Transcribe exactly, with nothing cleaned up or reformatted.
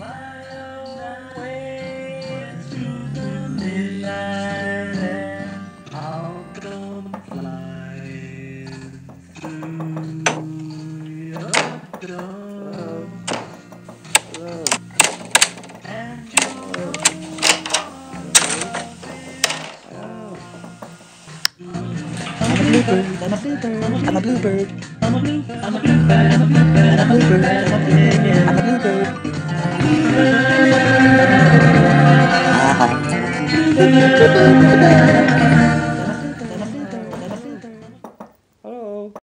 I'm a bluebird. I'm a bluebird. I'm a blue. I'm a bluebird. I'm a bluebird. I'm a bluebird. I'm a bluebird. I'm a bluebird.